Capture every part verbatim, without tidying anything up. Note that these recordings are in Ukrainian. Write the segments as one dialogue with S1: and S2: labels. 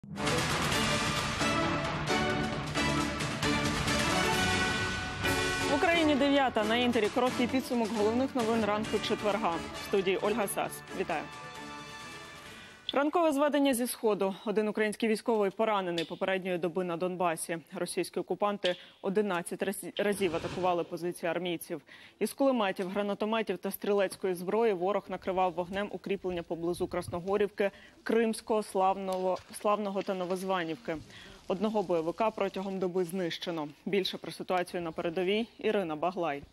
S1: В Україні дев'ята. На Інтері короткий підсумок головних новин ранку четверга. В студії Ольга Сас. Вітаю. Ранкове зведення зі Сходу. Один український військовий поранений попередньої доби на Донбасі. Російські окупанти одинадцять разів атакували позиції армійців. Із кулеметів, гранатометів та стрілецької зброї ворог накривав вогнем укріплення поблизу Красногорівки, Кримського, Славного, Славного та Новозванівки. Одного бойовика протягом доби знищено. Більше про ситуацію на передовій Ірина Баглай.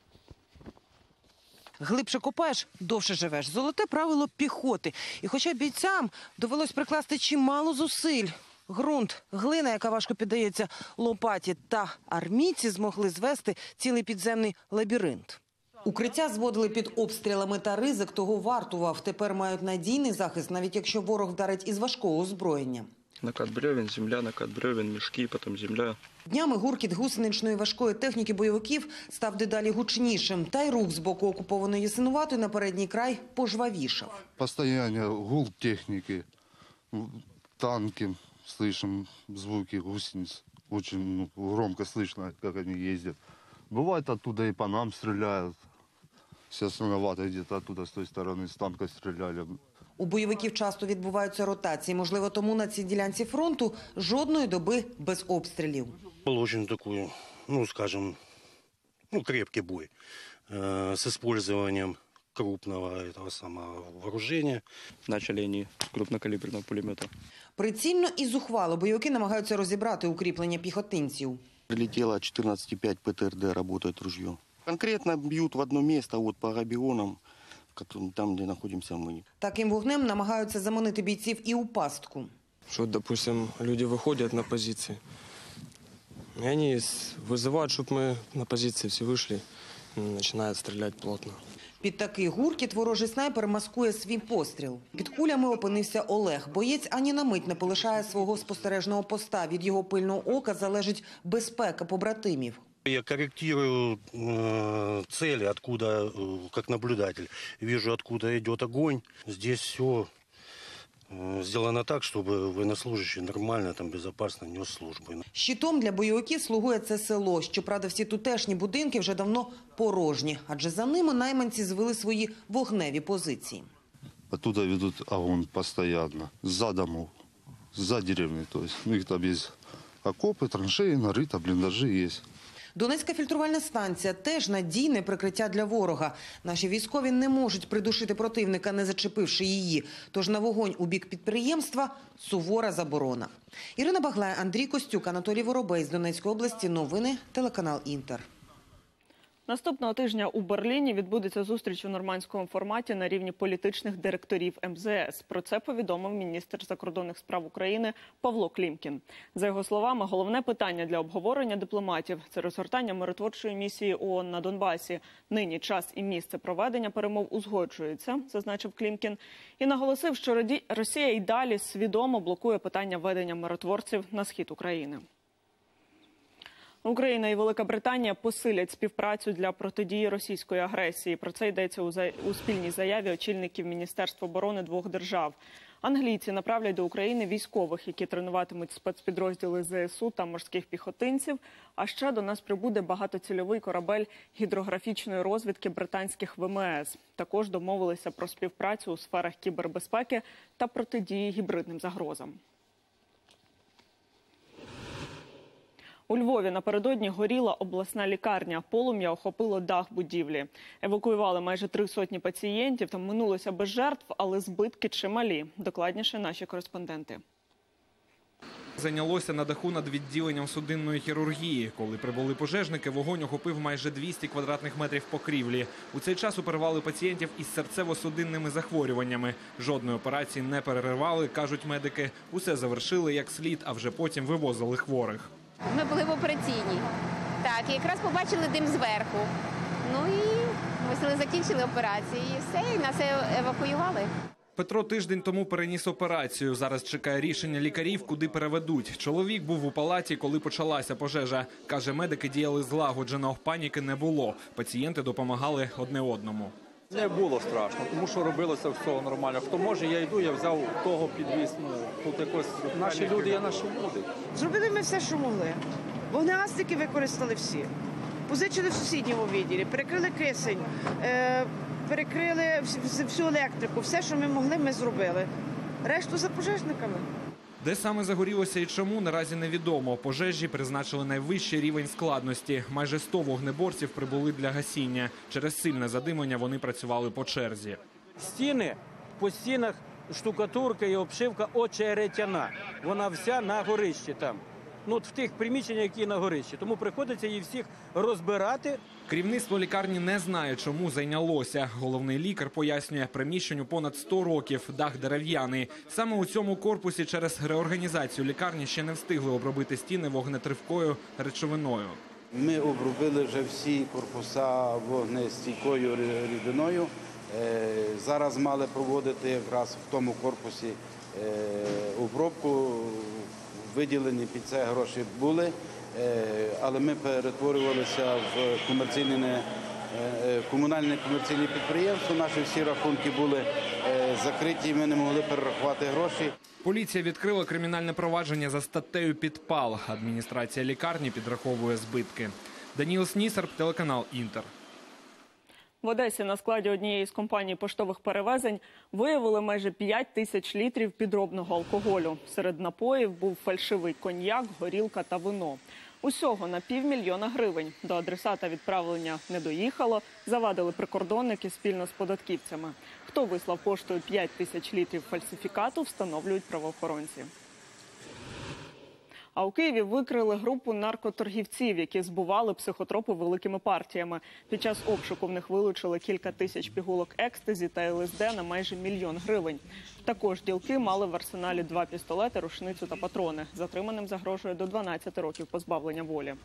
S2: Глибше копаєш – довше живеш. Золоте правило піхоти. І хоча бійцям довелось прикласти чимало зусиль, ґрунт, глина, яка важко піддається лопаті, та армійці змогли звести цілий підземний лабіринт. Укриття зводили під обстрілами, та ризик того вартував. Тепер мають надійний захист, навіть якщо ворог вдарить із важкого озброєння.
S3: Накат бревен, земля, накат бревен, мішки, потім земля.
S2: Днями гуркіт гусеничної важкої техніки бойовиків став дедалі гучнішим. Та й рух з боку окупованої Ясинуватої на передній край пожвавішав.
S4: Постоянно гул техніки, танки, слышим звуки гусениц. Очень ну, громко слышно, как они ездят. Бывает, оттуда и по нам стреляют. С Ясиноватой где-то оттуда, с той стороны, с танка стреляли.
S2: У бойовиків часто відбуваються ротації. Можливо, тому на цій ділянці фронту жодної доби без обстрілів.
S5: Был очень такой, ну, скажем, ну, крепкий бой э, с использованием крупного этого самого вооружения.
S3: Начали они с крупнокалиберного пулемета.
S2: Прицільно і зухвало бойовики намагаються розібрати укріплення піхотинців.
S6: Прилетело чотирнадцять п'ять ПТРД, работает ружье. Конкретно бьют в одно место, вот по габионам, там, де знаходимося ми.
S2: Таким вогнем намагаються заманити бійців і у пастку.
S7: Что, допустим, люди выходят на позиции, и они вызывают, чтобы мы на позиции все вышли, и начинают стрелять плотно.
S2: Під такий гуркіт ворожий снайпер маскує свій постріл. Під кулями опинився Олег. Боєць ані на мить не полишає свого спостережного поста. Від його пильного ока залежить безпека побратимів.
S5: Я корректирую э, цели, откуда, э, как наблюдатель, вижу, откуда идет огонь. Здесь все э, сделано так, чтобы военнослужащий нормально, там, безопасно нес службу.
S2: Щитом для бойовиків слугує це село. Щоправда, всі тутешні будинки вже давно порожні, адже за ними найманці звели свої вогневі позиції.
S4: Оттуда ведут огонь постоянно, за домов, за деревни. То есть, у них там есть окопы, траншеи, нарыто, блиндажи есть.
S2: Донецька фільтрувальна станція – теж надійне прикриття для ворога. Наші військові не можуть придушити противника, не зачепивши її. Тож на вогонь у бік підприємства – сувора заборона. Ірина Баглай, Андрій Костюк, Анатолій Воробей з Донецької області. Новини, телеканал «Інтер».
S1: Наступного тижня у Берліні відбудеться зустріч у нормандському форматі на рівні політичних директорів ем зе ес. Про це повідомив міністр закордонних справ України Павло Клімкін. За його словами, головне питання для обговорення дипломатів – це розгортання миротворчої місії ООН на Донбасі. Нині час і місце проведення перемов узгоджуються, зазначив Клімкін. І наголосив, що Росія й далі свідомо блокує питання ведення миротворців на схід України. Україна і Велика Британія посилять співпрацю для протидії російської агресії. Про це йдеться у спільній заяві очільників Міністерства оборони двох держав. Англійці направлять до України військових, які тренуватимуть спецпідрозділи зе ес у та морських піхотинців. А ще до нас прибуде багатоцільовий корабель гідрографічної розвідки британських ве ем ес. Також домовилися про співпрацю у сферах кібербезпеки та протидії гібридним загрозам. У Львові напередодні горіла обласна лікарня. Полум'я охопило дах будівлі. Евакуювали майже три сотні пацієнтів. Там минулося без жертв, але збитки чималі. Докладніше наші кореспонденти.
S8: Зайнялося на даху над відділенням судинної хірургії. Коли прибули пожежники, вогонь охопив майже двісті квадратних метрів покрівлі. У цей час оперували пацієнтів із серцево-судинними захворюваннями. Жодної операції не переривали, кажуть медики. Усе завершили як слід, а вже потім вивозили хворих.
S9: Ми були в операційній. Так, і якраз побачили дим зверху. Ну і ми закінчили операцію. І все, і нас евакуювали.
S8: Петро тиждень тому переніс операцію. Зараз чекає рішення лікарів, куди переведуть. Чоловік був у палаті, коли почалася пожежа. Каже, медики діяли злагоджено, паніки не було. Пацієнти допомагали одне одному.
S10: Не було страшно, тому що робилося все нормально. Хто може, я йду, я взяв того підвіз. Ну, тут якось наші люди є наші люди.
S11: Зробили ми все, що могли. Вогнегасники використали всі. Позичили в сусідньому відділі, перекрили кисень, е, перекрили всю електрику. Все, що ми могли, ми зробили. Решту за пожежниками.
S8: Де саме загорілося і чому, наразі невідомо. Пожежі призначили найвищий рівень складності. Майже сто вогнеборців прибули для гасіння. Через сильне задимлення вони працювали по черзі.
S12: Стіни, по стінах штукатурка і обшивка очеретяна. Вона вся на горищі там. Ну, от в тих приміщеннях, які на горищі. Тому приходиться її всіх розбирати.
S8: Керівництво лікарні не знає, чому зайнялося. Головний лікар пояснює, приміщенню понад сто років, дах дерев'яний. Саме у цьому корпусі через реорганізацію лікарні ще не встигли обробити стіни вогнетривкою речовиною.
S13: Ми обробили вже всі корпуса вогнестійкою рідиною. Зараз мали проводити якраз в тому корпусі обробку. Виділені під це гроші були, але ми перетворювалися в комерційне, комунальне комерційне підприємство. Наші всі рахунки були закриті, ми не могли перерахувати гроші.
S8: Поліція відкрила кримінальне провадження за статтею «Підпал». Адміністрація лікарні підраховує збитки. Даніл Снісарб, телеканал «Інтер».
S1: В Одесі на складі однієї з компаній поштових перевезень виявили майже п'ять тисяч літрів підробного алкоголю. Серед напоїв був фальшивий коньяк, горілка та вино. Усього на півмільйона гривень. До адресата відправлення не доїхало, завадили прикордонники спільно з податківцями. Хто вислав поштою п'ять тисяч літрів фальсифікату, встановлюють правоохоронці. А у Києві викрили групу наркоторгівців, які збували психотропи великими партіями. Під час обшуку в них вилучили кілька тисяч пігулок екстазі та ЛСД на майже мільйон гривень. Також ділки мали в арсеналі два пістолети, рушницю та патрони. Затриманим загрожує до дванадцяти років позбавлення волі.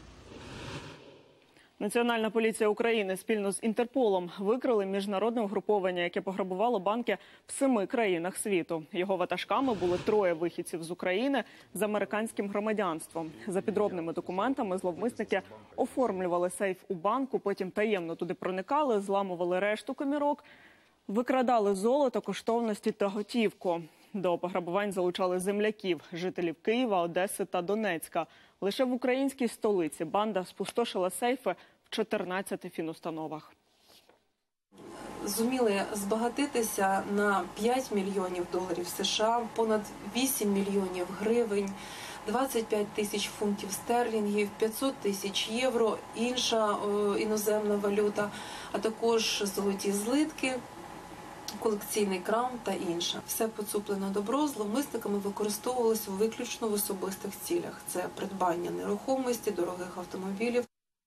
S1: Національна поліція України спільно з Інтерполом викрили міжнародне угруповання, яке пограбувало банки в семи країнах світу. Його ватажками були троє вихідців з України з американським громадянством. За підробними документами зловмисники оформлювали сейф у банку, потім таємно туди проникали, зламували решту комірок, викрадали золото, коштовності та готівку. До пограбувань залучали земляків, жителів Києва, Одеси та Донецька. Лише в українській столиці банда спустошила сейфи в чотирнадцяти фінустановах.
S14: Зуміли збагатитися на п'ять мільйонів доларів США, понад вісім мільйонів гривень, двадцять п'ять тисяч фунтів стерлінгів, п'ятсот тисяч євро, інша о, іноземна валюта, а також золоті злитки, колекційний крам та інше. Все поцуплене добро зловмисниками використовувалося виключно в особистих цілях. Це придбання нерухомості, дорогих автомобілів.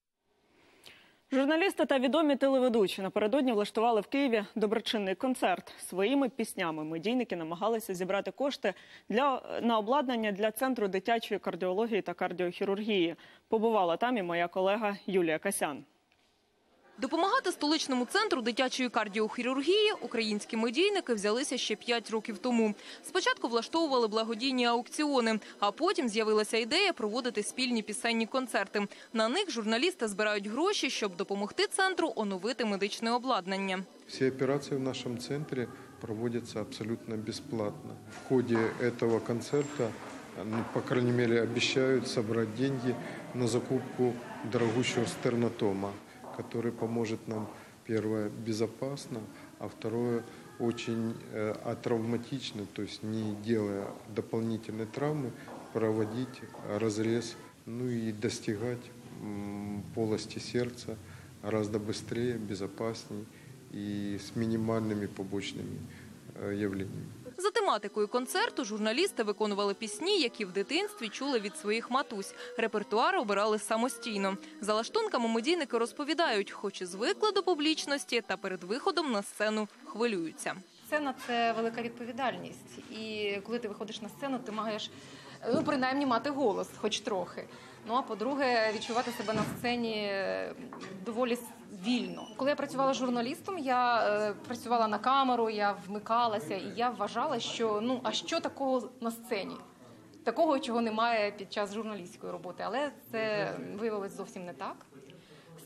S1: Журналісти та відомі телеведучі напередодні влаштували в Києві доброчинний концерт. Своїми піснями медійники намагалися зібрати кошти для, на обладнання для Центру дитячої кардіології та кардіохірургії. Побувала там і моя колега Юлія Касян.
S15: Допомагати столичному центру дитячої кардіохірургії українські медійники взялися ще п'ять років тому. Спочатку влаштовували благодійні аукціони, а потім з'явилася ідея проводити спільні пісенні концерти. На них журналісти збирають гроші, щоб допомогти центру оновити медичне обладнання.
S16: Всі операції в нашому центрі проводяться абсолютно безплатно. В ході цього концерту, ну, по крайней мере, обещают собрать деньги на закупку дорогущего стернотома, который поможет нам, первое, безопасно, а второе, очень э, атравматично, то есть не делая дополнительной травмы, проводить разрез, ну и достигать м, полости сердца гораздо быстрее, безопаснее и с минимальными побочными э, явлениями.
S15: За тематикою концерту журналісти виконували пісні, які в дитинстві чули від своїх матусь. Репертуар обирали самостійно. За лаштунками медійники розповідають, хоч і звикли до публічності, та перед виходом на сцену хвилюються.
S17: Сцена – це велика відповідальність. І коли ти виходиш на сцену, ти маєш, ну, принаймні, мати голос, хоч трохи. Ну, а по-друге, відчувати себе на сцені доволі вільно. Коли я працювала журналістом, я е, працювала на камеру, я вмикалася, і я вважала, що, ну, а що такого на сцені? Такого, чого немає під час журналістської роботи. Але це виявилось зовсім не так.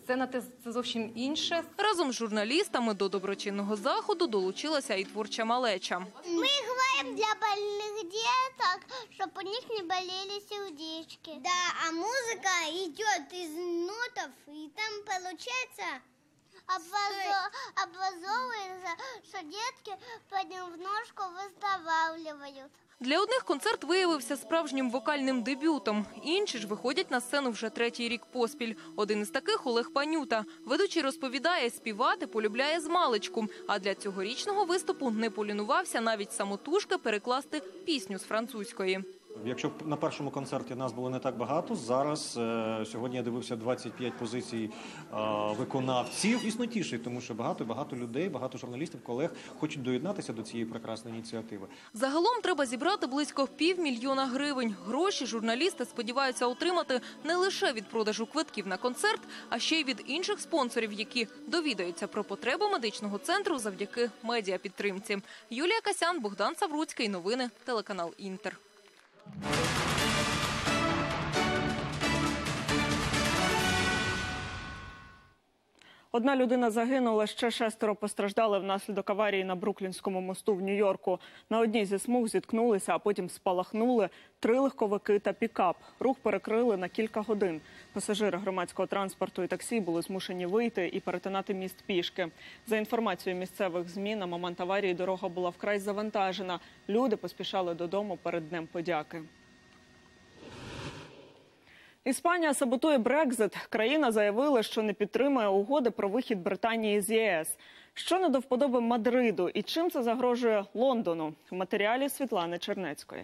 S17: Сцена – це зовсім інше.
S15: Разом з журналістами до доброчинного заходу долучилася і творча малеча.
S18: Ми граємо для больних діток, щоб у них не боліли сердечки. Да, а музика йде із нотів, і там виходить образовується, що дітки понемножку виставляють.
S15: Для одних концерт виявився справжнім вокальним дебютом. Інші ж виходять на сцену вже третій рік поспіль. Один із таких – Олег Панюта. Ведучий розповідає, співати полюбляє змалечку. А для цьогорічного виступу не полінувався навіть самотужки перекласти пісню з французької.
S19: Якщо на першому концерті нас було не так багато, зараз, е, сьогодні я дивився двадцять п'ять позицій е, виконавців. Дійсно тішить, тому що багато-багато людей, багато журналістів, колег хочуть доєднатися до цієї прекрасної ініціативи.
S15: Загалом треба зібрати близько півмільйона гривень. Гроші журналісти сподіваються отримати не лише від продажу квитків на концерт, а ще й від інших спонсорів, які довідаються про потреби медичного центру завдяки медіапідтримці. Юлія Касян, Богдан Савруцький. Новини, телеканал Інтер.
S1: Одна людина загинула, ще шестеро постраждали внаслідок аварії на Бруклінському мосту в Нью-Йорку. На одній зі смуг зіткнулися, а потім спалахнули три легковики та пікап. Рух перекрили на кілька годин. Пасажири громадського транспорту і таксі були змушені вийти і перетинати міст пішки. За інформацією місцевих ЗМІ, на момент аварії дорога була вкрай завантажена. Люди поспішали додому перед Днем подяки. Іспанія саботує Брекзит. Країна заявила, що не підтримує угоди про вихід Британії з ЄС. Що не до вподоби Мадриду і чим це загрожує Лондону? В матеріалі Світлани Чернецької.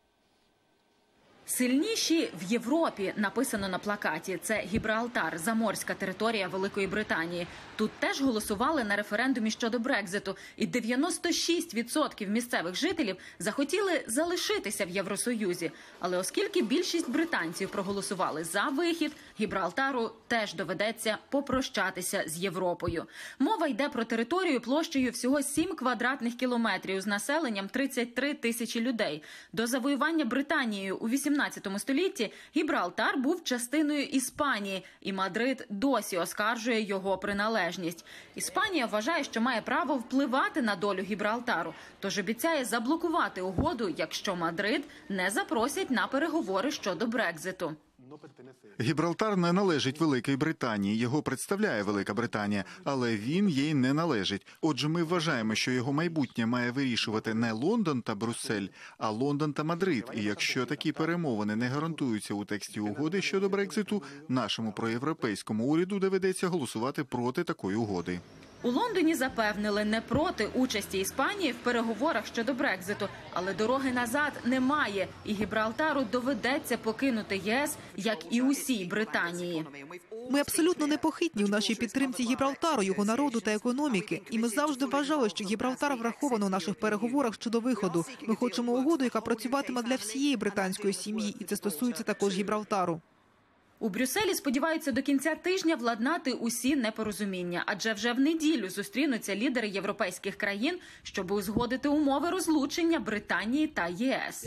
S20: Сильніші в Європі, написано на плакаті. Це Гібралтар, заморська територія Великої Британії. Тут теж голосували на референдумі щодо Брекзиту. І дев'яносто шість відсотків місцевих жителів захотіли залишитися в Євросоюзі. Але оскільки більшість британців проголосували за вихід, Гібралтару теж доведеться попрощатися з Європою. Мова йде про територію площею всього сім квадратних кілометрів з населенням тридцять три тисячі людей. До завоювання Британією у вісімнадцятому столітті Гібралтар був частиною Іспанії, і Мадрид досі оскаржує його приналежність. Іспанія вважає, що має право впливати на долю Гібралтару, тож обіцяє заблокувати угоду, якщо Мадрид не запросять на переговори щодо Брекзиту.
S21: Гібралтар не належить Великій Британії, його представляє Велика Британія, але він їй не належить. Отже, ми вважаємо, що його майбутнє має вирішувати не Лондон та Брюссель, а Лондон та Мадрид. І якщо такі перемовини не гарантуються у тексті угоди щодо Брекзиту, нашому проєвропейському уряду доведеться голосувати проти такої угоди.
S20: У Лондоні запевнили, не проти участі Іспанії в переговорах щодо Брекзиту, але дороги назад немає, і Гібралтару доведеться покинути ЄС, як і усій Британії.
S22: Ми абсолютно непохитні у нашій підтримці Гібралтару, його народу та економіки. І ми завжди вважали, що Гібралтар враховано у наших переговорах щодо виходу. Ми хочемо угоду, яка працюватиме для всієї британської сім'ї, і це стосується також Гібралтару.
S20: У Брюсселі сподіваються до кінця тижня владнати усі непорозуміння, адже вже в неділю зустрінуться лідери європейських країн, щоб узгодити умови розлучення Британії та ЄС.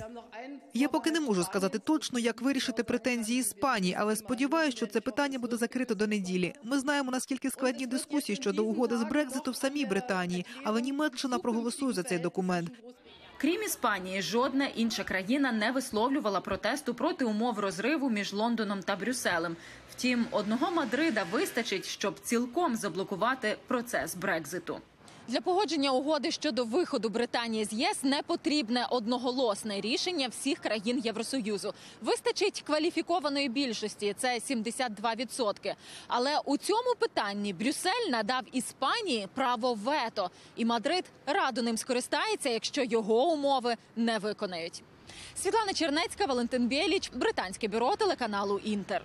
S22: Я поки не можу сказати точно, як вирішити претензії Іспанії, але сподіваюся, що це питання буде закрито до неділі. Ми знаємо, наскільки складні дискусії щодо угоди з Брекзиту в самій Британії, але Німеччина проголосує за цей документ.
S20: Крім Іспанії, жодна інша країна не висловлювала протесту проти умов розриву між Лондоном та Брюсселем. Втім, одного Мадрида вистачить, щоб цілком заблокувати процес Брекзиту.
S23: Для погодження угоди щодо виходу Британії з ЄС не потрібне одноголосне рішення всіх країн Євросоюзу. Вистачить кваліфікованої більшості – це сімдесят два відсотки. Але у цьому питанні Брюссель надав Іспанії право вето. І Мадрид радо ним скористається, якщо його умови не виконають. Світлана Чернецька, Валентин Бєліч, британське бюро телеканалу «Інтер».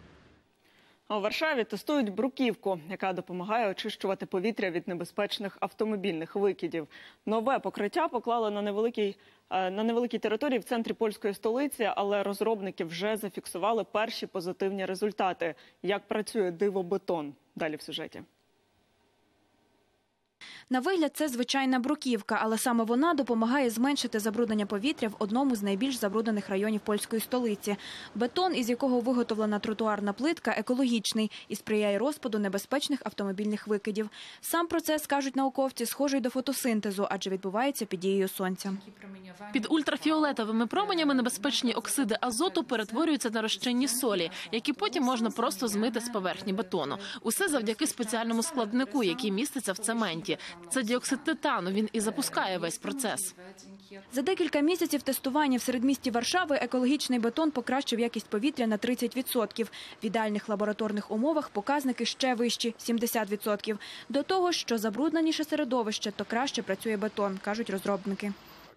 S1: У Варшаві тестують бруківку, яка допомагає очищувати повітря від небезпечних автомобільних викидів. Нове покриття поклали на невеликій, на невеликій території в центрі польської столиці, але розробники вже зафіксували перші позитивні результати. Як працює дивобетон? Далі в сюжеті.
S3: На вигляд це звичайна бруківка, але саме вона допомагає зменшити забруднення повітря в одному з найбільш забруднених районів польської столиці. Бетон, із якого виготовлена тротуарна плитка, екологічний і сприяє розпаду небезпечних автомобільних викидів. Сам процес, кажуть науковці, схожий до фотосинтезу, адже відбувається під дією сонця.
S6: Під ультрафіолетовими променями небезпечні оксиди азоту перетворюються на розчинні солі, які потім можна просто змити з поверхні бетону. Усе завдяки спеціальному складнику, який міститься в цементі. Це діоксид титану, він і запускає весь процес.
S3: За декілька місяців тестування в середмісті Варшави екологічний бетон покращив якість повітря на тридцять відсотків. В ідеальних лабораторних умовах показники ще вищі – сімдесят відсотків. До того, що забрудненіше середовище, то краще працює бетон, кажуть розробники.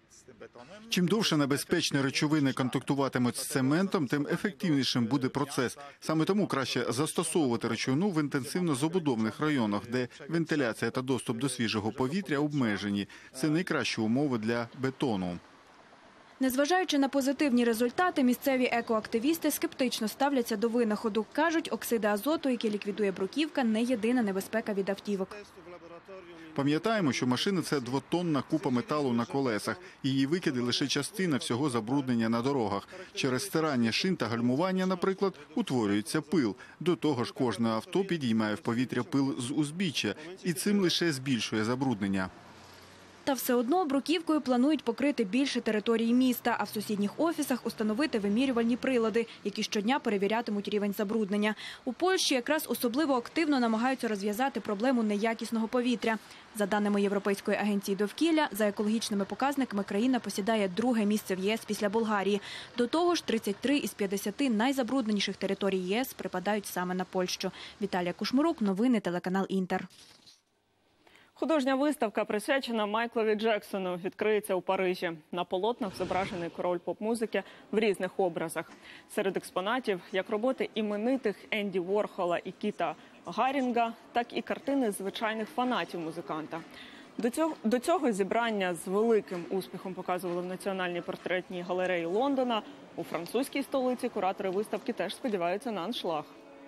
S21: Чим довше небезпечні речовини контактуватимуть з цементом, тим ефективнішим буде процес. Саме тому краще застосовувати речовину в інтенсивно забудовних районах, де вентиляція та доступ до свіжого повітря обмежені. Це найкращі умови для бетону.
S3: Незважаючи на позитивні результати, місцеві екоактивісти скептично ставляться до винаходу. Кажуть, оксиди азоту, які ліквідує бруківка, не єдина небезпека від автівок.
S21: Пам'ятаємо, що машина – це двотонна купа металу на колесах. Її викиди – лише частина всього забруднення на дорогах. Через стирання шин та гальмування, наприклад, утворюється пил. До того ж, кожне авто підіймає в повітря пил з узбіччя, і цим лише збільшує забруднення.
S3: Та все одно бруківкою планують покрити більше території міста, а в сусідніх офісах установити вимірювальні прилади, які щодня перевірятимуть рівень забруднення. У Польщі якраз особливо активно намагаються розв'язати проблему неякісного повітря. За даними Європейської агенції довкілля, за екологічними показниками країна посідає друге місце в ЄС після Болгарії. До того ж, тридцять три із п'ятдесяти найзабрудненіших територій ЄС припадають саме на Польщу. Віталія Кушмирук, новини, телеканал «Інтер».
S1: Художня виставка, присвячена Майклові Джексону, відкриється у Парижі. На полотнах зображений король поп-музики в різних образах. Серед експонатів як роботи іменитих Енді Ворхола і Кіта Гарінга, так і картини звичайних фанатів музиканта. До цього, до цього зібрання з великим успіхом показували в Національній портретній галереї Лондона. У французькій столиці куратори виставки теж сподіваються на аншлаг.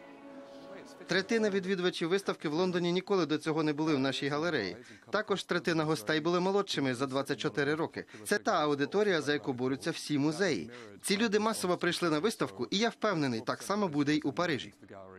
S7: Третина відвідувачів виставки в Лондоні ніколи до цього не були в нашій галереї. Також третина гостей були молодшими за двадцять чотири роки. Це та аудиторія, за яку борються всі музеї. Ці люди масово прийшли на виставку, і я впевнений, так само буде й у Парижі.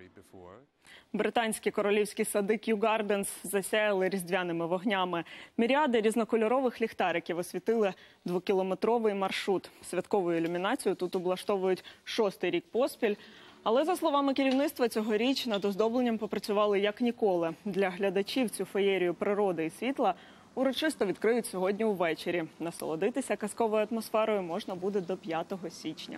S1: Британські королівські сади К'ю Гарденс засяяли різдвяними вогнями. Міріади різнокольорових ліхтариків освітили двокілометровий маршрут. Святкову ілюмінацію тут облаштовують шостий рік поспіль. Але, за словами керівництва, цьогоріч над оздобленням попрацювали як ніколи. Для глядачів цю феєрію природи і світла урочисто відкриють сьогодні увечері. Насолодитися казковою атмосферою можна буде до п'ятого січня.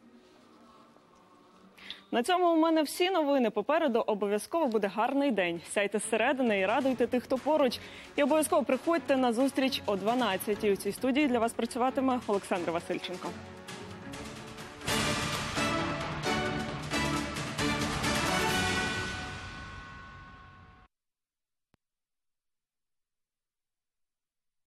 S1: На цьому у мене всі новини. Попереду обов'язково буде гарний день. Сяйте зсередини і радуйте тих, хто поруч. І обов'язково приходьте на зустріч о дванадцятій. У цій студії для вас працюватиме Олександр Васильченко.